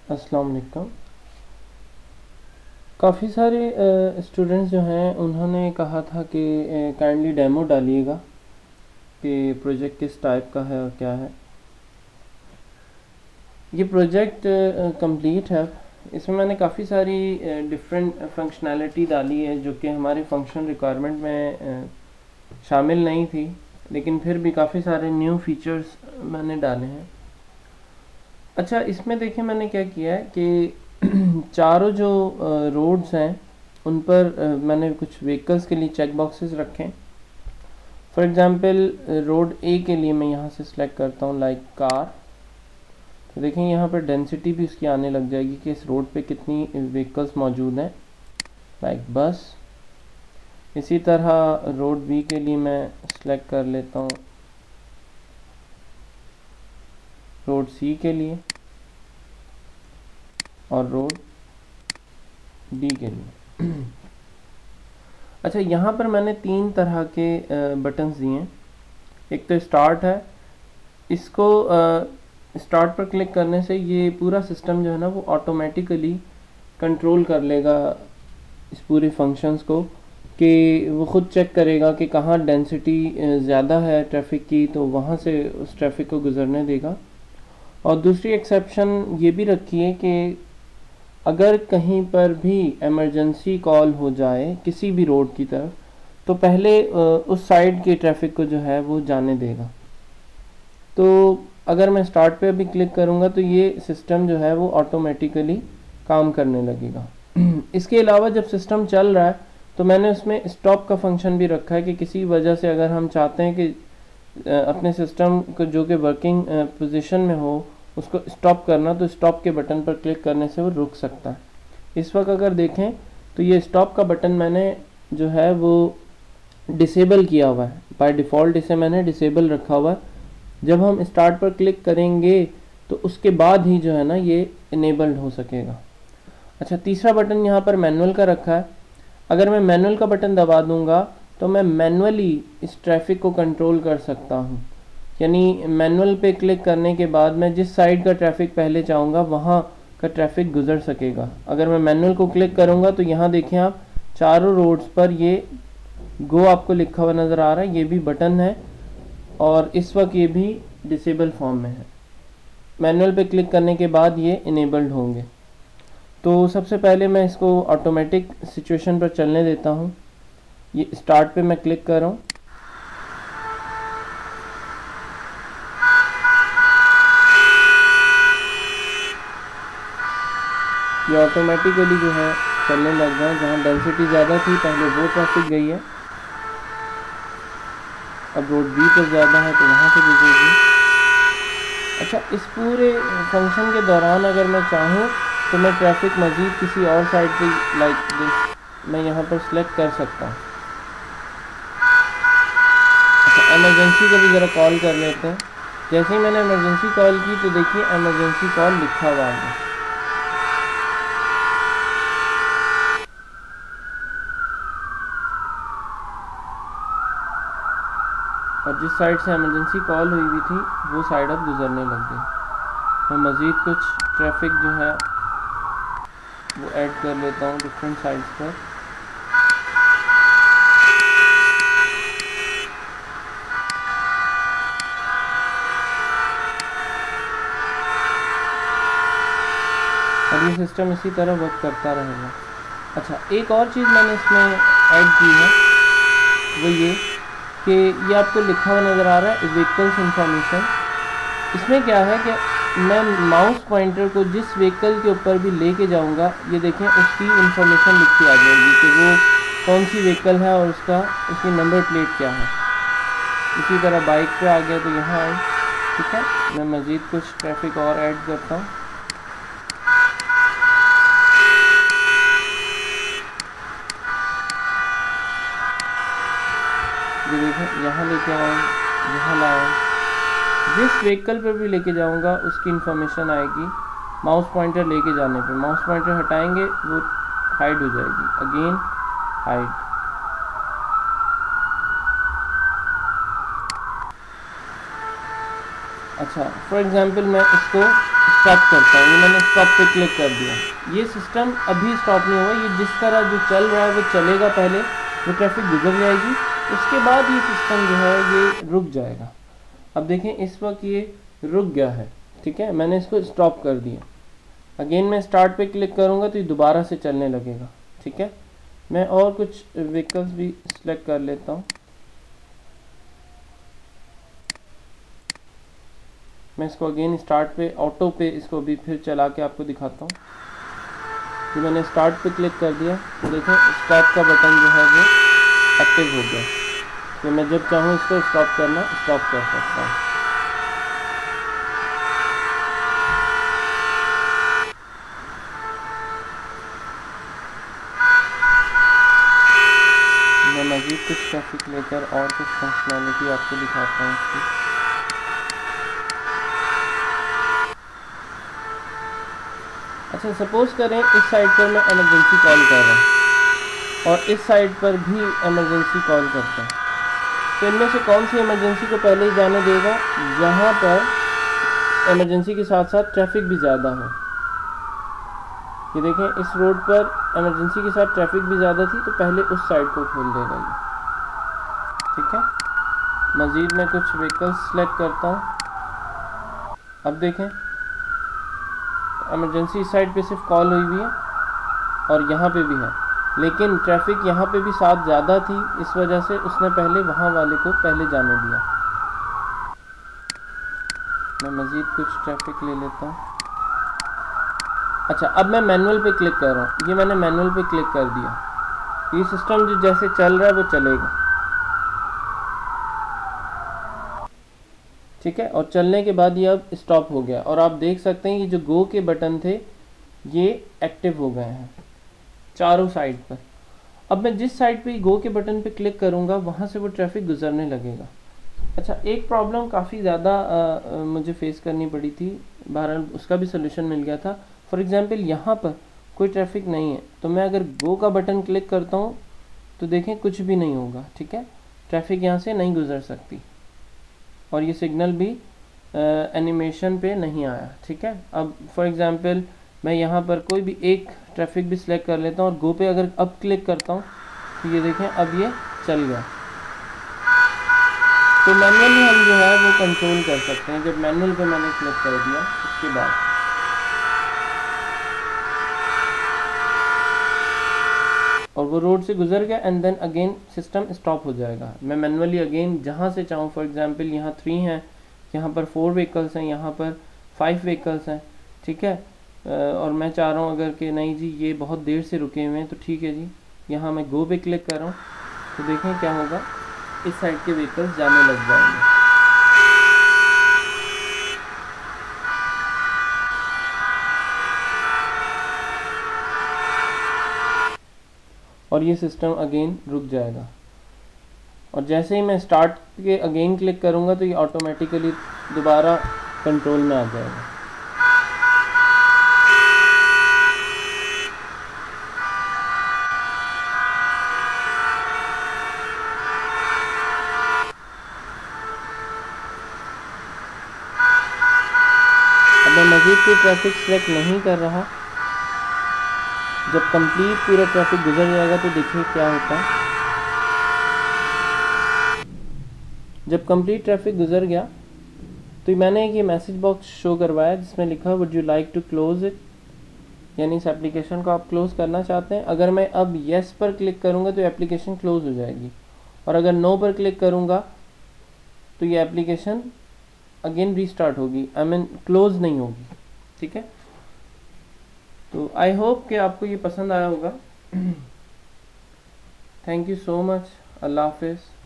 अस्सलाम वालेकुम। काफ़ी सारे स्टूडेंट्स जो हैं उन्होंने कहा था कि काइंडली डेमो डालिएगा कि प्रोजेक्ट किस टाइप का है और क्या है। ये प्रोजेक्ट कंप्लीट है। इसमें मैंने काफ़ी सारी डिफरेंट फंक्शनैलिटी डाली है जो कि हमारे फंक्शन रिक्वायरमेंट में शामिल नहीं थी, लेकिन फिर भी काफ़ी सारे न्यू फीचर्स मैंने डाले हैं। अच्छा, इसमें देखिए मैंने क्या किया है कि चारों जो रोड्स हैं उन पर मैंने कुछ व्हीकल्स के लिए चेक बॉक्सेस रखे हैं। फॉर एग्जांपल रोड ए के लिए मैं यहाँ से सिलेक्ट करता हूँ लाइक कार, तो देखें यहाँ पर डेंसिटी भी उसकी आने लग जाएगी कि इस रोड पे कितनी व्हीकल्स मौजूद हैं, लाइक बस। इसी तरह रोड बी के लिए मैं सिलेक्ट कर लेता हूँ रोड सी के लिए और रोड डी के लिए। अच्छा, यहाँ पर मैंने 3 तरह के बटन्स दिए हैं। एक तो स्टार्ट है, इसको स्टार्ट पर क्लिक करने से ये पूरा सिस्टम जो है ना वो ऑटोमेटिकली कंट्रोल कर लेगा इस पूरे फंक्शंस को, कि वो ख़ुद चेक करेगा कि कहाँ डेंसिटी ज़्यादा है ट्रैफिक की, तो वहाँ से उस ट्रैफिक को गुजरने देगा। और दूसरी एक्सेप्शन ये भी रखी है कि अगर कहीं पर भी इमरजेंसी कॉल हो जाए किसी भी रोड की तरफ, तो पहले उस साइड के ट्रैफिक को जो है वो जाने देगा। तो अगर मैं स्टार्ट पे अभी क्लिक करूँगा तो ये सिस्टम जो है वो ऑटोमेटिकली काम करने लगेगा। इसके अलावा जब सिस्टम चल रहा है तो मैंने उसमें स्टॉप का फंक्शन भी रखा है कि किसी वजह से अगर हम चाहते हैं कि अपने सिस्टम को जो कि वर्किंग पोजीशन में हो उसको स्टॉप करना, तो स्टॉप के बटन पर क्लिक करने से वो रुक सकता है। इस वक्त अगर देखें तो ये स्टॉप का बटन मैंने जो है वो डिसेबल किया हुआ है, बाय डिफ़ॉल्ट इसे मैंने डिसेबल रखा हुआ है। जब हम स्टार्ट पर क्लिक करेंगे तो उसके बाद ही जो है ना ये इनेबल्ड हो सकेगा। अच्छा, तीसरा बटन यहाँ पर मैनुअल का रखा है। अगर मैं मैनुअल का बटन दबा दूँगा तो मैं मैनुअली इस ट्रैफिक को कंट्रोल कर सकता हूँ, यानी मैनुअल पे क्लिक करने के बाद मैं जिस साइड का ट्रैफिक पहले चाहूँगा वहाँ का ट्रैफिक गुजर सकेगा। अगर मैं मैनुअल को क्लिक करूँगा तो यहाँ देखें आप, चारों रोड्स पर ये गो आपको लिखा हुआ नज़र आ रहा है, ये भी बटन है और इस वक्त ये भी डिसेबल फॉर्म में है। मैनुअल पे क्लिक करने के बाद ये इनेबल्ड होंगे। तो सबसे पहले मैं इसको ऑटोमेटिक सिचुएशन पर चलने देता हूँ। ये स्टार्ट पे मैं क्लिक कर रहा हूँ, ये ऑटोमेटिकली जो है चलने लग गया। जहाँ डेंसिटी ज़्यादा थी पहले वो ट्रैफिक गई है, अब रोड बी पर ज़्यादा है तो वहाँ से गुजरेगी। अच्छा, इस पूरे फंक्शन के दौरान अगर मैं चाहूँ तो मैं ट्रैफिक मज़ीद किसी और साइड पे लाइक दिस मैं यहाँ पर सिलेक्ट कर सकता हूँ। अच्छा, एमरजेंसी को भी ज़रा कॉल कर लेते हैं। जैसे ही मैंने एमरजेंसी कॉल की तो देखिए एमरजेंसी कॉल लिखा हुआ है और जिस साइड से इमरजेंसी कॉल हुई हुई थी वो साइड अब गुजरने लग गई। मैं मज़ीद कुछ ट्रैफिक जो है वो ऐड कर लेता हूँ डिफरेंट साइड्स पर। और ये सिस्टम इसी तरह वर्क करता रहेगा। अच्छा, एक और चीज़ मैंने इसमें ऐड की है वो ये कि ये आपको लिखा हुआ नज़र आ रहा है व्हीकल्स इंफॉर्मेशन। इसमें क्या है कि मैं माउस पॉइंटर को जिस व्हीकल के ऊपर भी लेके जाऊंगा, ये देखें उसकी इंफॉर्मेशन लिखी आ जाएगी कि वो कौन सी व्हीकल है और उसकी नंबर प्लेट क्या है। इसी तरह बाइक पे आ गया तो यहाँ आए। ठीक है, मैं मज़ीद कुछ ट्रैफिक और ऐड करता हूँ। ये देखें, यहाँ लेके आए, यहाँ लाए, जिस व्हीकल पर भी लेके जाऊंगा उसकी इंफॉर्मेशन आएगी। माउस पॉइंटर लेके जाने पे माउस पॉइंटर हटाएंगे वो हाइड हो जाएगी, अगेन हाइड। अच्छा, फॉर एग्जांपल मैं इसको स्टॉप करता हूँ, ये मैंने स्टॉप पे क्लिक कर दिया। ये सिस्टम अभी स्टॉप नहीं हुआ, ये जिस तरह जो चल रहा है वो चलेगा, पहले वो ट्रैफिक गुजर जाएगी, उसके बाद ये सिस्टम जो है ये रुक जाएगा। अब देखें इस वक्त ये रुक गया है, ठीक है, मैंने इसको स्टॉप कर दिया। अगेन मैं स्टार्ट पे क्लिक करूँगा तो ये दोबारा से चलने लगेगा, ठीक है। मैं और कुछ व्हीकल्स भी सिलेक्ट कर लेता हूँ। मैं इसको अगेन स्टार्ट पे, ऑटो पे इसको भी फिर चला के आपको दिखाता हूँ। कि मैंने स्टार्ट पे क्लिक कर दिया तो देखें स्टॉप का बटन जो है वो एक्टिव हो गया, तो मैं जब चाहूँ इसको स्टॉप करना स्टॉप कर सकता हूँ। मैं मज़ीद कुछ ट्रैफिक लेकर और कुछ फंक्शनैलिटी आपको दिखाता हूँ इसकी। अच्छा, सपोज़ करें इस साइड पर मैं इमरजेंसी कॉल कर रहा हूँ और इस साइड पर भी इमरजेंसी कॉल करता हूँ, तो इनमें से कौन सी इमरजेंसी को पहले ही जाने देगा? जहाँ पर इमरजेंसी के साथ साथ ट्रैफिक भी ज़्यादा हो। ये देखें इस रोड पर इमरजेंसी के साथ ट्रैफिक भी ज़्यादा थी, तो पहले उस साइड को खोल देगा ये, ठीक है। मज़ीद मैं कुछ व्हीकल्स सेलेक्ट करता हूँ। अब देखें इमरजेंसी इस साइड पे सिर्फ कॉल हुई हुई है और यहाँ पे भी है, लेकिन ट्रैफिक यहाँ पे भी साथ ज़्यादा थी, इस वजह से उसने पहले वहाँ वाले को पहले जाने दिया। मैं मज़ीद कुछ ट्रैफिक ले लेता हूँ। अच्छा, अब मैं मैनुअल पे क्लिक कर रहा हूँ, ये मैंने मैनुअल पे क्लिक कर दिया, ये सिस्टम जो जैसे चल रहा है वो चलेगा, ठीक है। और चलने के बाद ये अब स्टॉप हो गया और आप देख सकते हैं ये जो गो के बटन थे ये एक्टिव हो गए हैं चारों साइड पर। अब मैं जिस साइड पे गो के बटन पे क्लिक करूँगा वहाँ से वो ट्रैफिक गुजरने लगेगा। अच्छा, एक प्रॉब्लम काफ़ी ज़्यादा मुझे फेस करनी पड़ी थी, बहरहाल उसका भी सोल्यूशन मिल गया था। फॉर एग्ज़ाम्पल यहाँ पर कोई ट्रैफिक नहीं है, तो मैं अगर गो का बटन क्लिक करता हूँ तो देखें कुछ भी नहीं होगा, ठीक है, ट्रैफिक यहाँ से नहीं गुजर सकती और ये सिग्नल भी एनिमेशन पे नहीं आया, ठीक है। अब फॉर एग्ज़ाम्पल मैं यहाँ पर कोई भी एक ट्रैफिक भी सिलेक्ट कर लेता हूँ और गो पे अगर अब क्लिक करता हूँ तो ये देखें अब ये चल गया। तो मैनुअली हम जो है वो कंट्रोल कर सकते हैं। जब मैनुअल पे मैंने क्लिक कर दिया उसके बाद और वो रोड से गुजर गया and then again system stop हो जाएगा। मैं मैनुअली अगेन जहाँ से चाहूँ, फॉर एग्जांपल यहाँ 3 हैं, यहाँ पर 4 व्हीकल्स हैं, यहाँ पर 5 व्हीकल्स हैं, ठीक है, और मैं चाह रहा हूँ अगर कि नहीं जी ये बहुत देर से रुके हुए हैं तो ठीक है जी, यहाँ मैं गो पे क्लिक कर रहा हूँ तो देखें क्या होगा, इस साइड के व्हीकल्स जाने लग जाएंगे। और ये सिस्टम अगेन रुक जाएगा और जैसे ही मैं स्टार्ट के अगेन क्लिक करूँगा तो ये ऑटोमेटिकली दोबारा कंट्रोल में आ जाएगा। अब मैं मज़ीद कोई ट्रैफिक सेलेक्ट नहीं कर रहा, जब कंप्लीट पूरा ट्रैफिक गुजर जाएगा तो देखिए क्या होता है। जब कंप्लीट ट्रैफिक गुजर गया तो मैंने एक ये मैसेज बॉक्स शो करवाया जिसमें लिखा would you like to close it, यानी इस एप्लीकेशन को आप क्लोज़ करना चाहते हैं। अगर मैं अब येस पर क्लिक करूंगा तो एप्लीकेशन क्लोज़ हो जाएगी और अगर नो पर क्लिक करूंगा तो ये एप्लीकेशन अगेन रीस्टार्ट होगी, आई मीन क्लोज़ नहीं होगी, ठीक है। तो आई होप कि आपको ये पसंद आया होगा। Thank you so much. अल्लाह हाफिज़।